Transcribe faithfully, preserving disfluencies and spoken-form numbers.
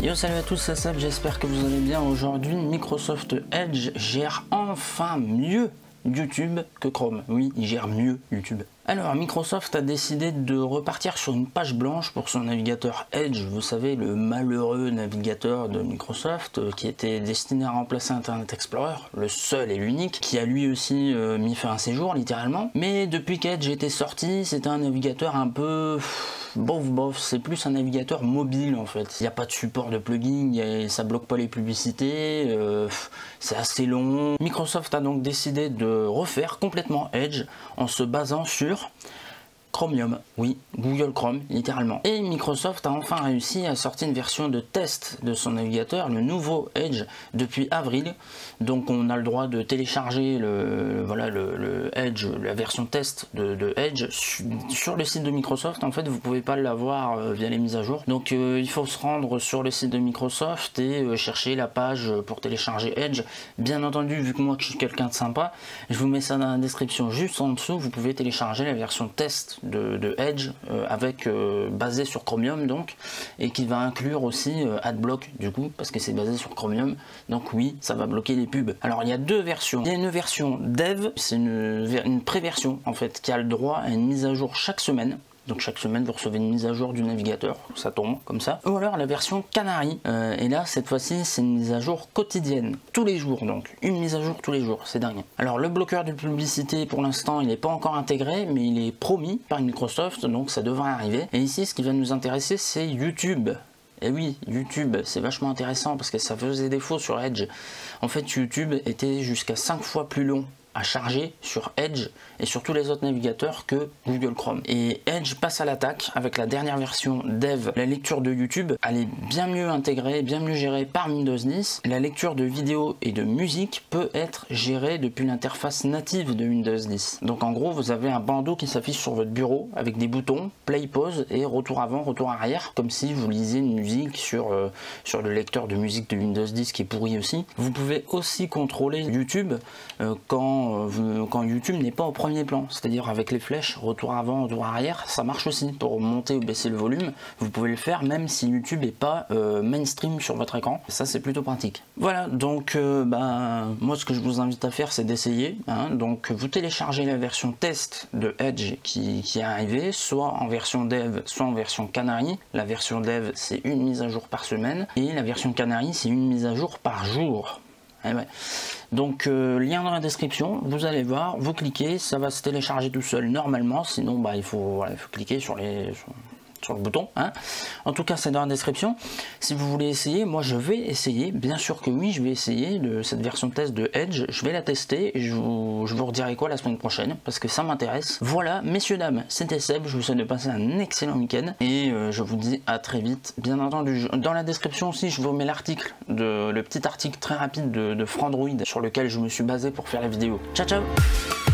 Yo, salut à tous, c'est Seb, j'espère que vous allez bien. Aujourd'hui, Microsoft Edge gère enfin mieux YouTube que Chrome. Oui, il gère mieux YouTube. Alors, Microsoft a décidé de repartir sur une page blanche pour son navigateur Edge. Vous savez, le malheureux navigateur de Microsoft euh, qui était destiné à remplacer Internet Explorer, le seul et l'unique, qui a lui aussi euh, mis fin à ses jours, littéralement. Mais depuis qu'Edge était sorti, c'était un navigateur un peu... bof bof, c'est plus un navigateur mobile en fait. Il n'y a pas de support de plugin, a, ça bloque pas les publicités, euh, c'est assez long. Microsoft a donc décidé de refaire complètement Edge en se basant sur Chromium, oui, Google Chrome, littéralement. Et Microsoft a enfin réussi à sortir une version de test de son navigateur, le nouveau Edge, depuis avril. Donc on a le droit de télécharger le, voilà, le, le Edge, la version test de, de Edge sur, sur le site de Microsoft. En fait, vous pouvez pas l'avoir euh, via les mises à jour. Donc euh, il faut se rendre sur le site de Microsoft et euh, chercher la page pour télécharger Edge. Bien entendu, vu que moi je suis quelqu'un de sympa, je vous mets ça dans la description juste en dessous. Vous pouvez télécharger la version test De, de Edge euh, avec euh, basé sur Chromium donc, et qui va inclure aussi euh, Adblock du coup parce que c'est basé sur Chromium, donc oui, ça va bloquer les pubs. Alors il y a deux versions. Il y a une version dev, c'est une, une pré-version en fait qui a le droit à une mise à jour chaque semaine. Donc chaque semaine vous recevez une mise à jour du navigateur, ça tombe comme ça. Ou alors la version Canary, euh, et là cette fois-ci c'est une mise à jour quotidienne, tous les jours donc, une mise à jour tous les jours, c'est dingue. Alors le bloqueur de publicité pour l'instant il n'est pas encore intégré, mais il est promis par Microsoft, donc ça devrait arriver. Et ici ce qui va nous intéresser c'est YouTube. Et oui, YouTube, c'est vachement intéressant parce que ça faisait défaut sur Edge. En fait YouTube était jusqu'à cinq fois plus long à charger sur Edge et sur tous les autres navigateurs que Google Chrome. Et Edge passe à l'attaque avec la dernière version dev. La lecture de YouTube, elle est bien mieux intégrée, bien mieux gérée par Windows dix. La lecture de vidéos et de musique peut être gérée depuis l'interface native de Windows dix. Donc en gros, vous avez un bandeau qui s'affiche sur votre bureau avec des boutons play, pause et retour avant, retour arrière, comme si vous lisiez une musique sur, euh, sur le lecteur de musique de Windows dix qui est pourri aussi. Vous pouvez aussi contrôler YouTube euh, quand quand YouTube n'est pas au premier plan, c'est-à-dire avec les flèches retour avant, retour arrière, ça marche aussi pour monter ou baisser le volume. Vous pouvez le faire même si YouTube n'est pas euh, mainstream sur votre écran, ça c'est plutôt pratique. Voilà, donc euh, bah, moi ce que je vous invite à faire c'est d'essayer, hein. Donc vous téléchargez la version test de Edge qui, qui est arrivée, soit en version dev, soit en version Canary. La version dev c'est une mise à jour par semaine et la version Canary c'est une mise à jour par jour. Eh ouais. Donc euh, lien dans la description, vous allez voir, vous cliquez, ça va se télécharger tout seul normalement, sinon bah, il, faut, voilà, il faut cliquer sur les... Sur... sur le bouton, hein. En tout cas c'est dans la description. Si vous voulez essayer, moi je vais essayer, bien sûr que oui, je vais essayer de cette version test de Edge, je vais la tester et je vous, je vous redirai quoi la semaine prochaine parce que ça m'intéresse. Voilà, messieurs dames, c'était Seb, je vous souhaite de passer un excellent week-end et euh, je vous dis à très vite. Bien entendu, dans la description aussi je vous mets l'article, de le petit article très rapide de, de Frandroid sur lequel je me suis basé pour faire la vidéo. Ciao ciao.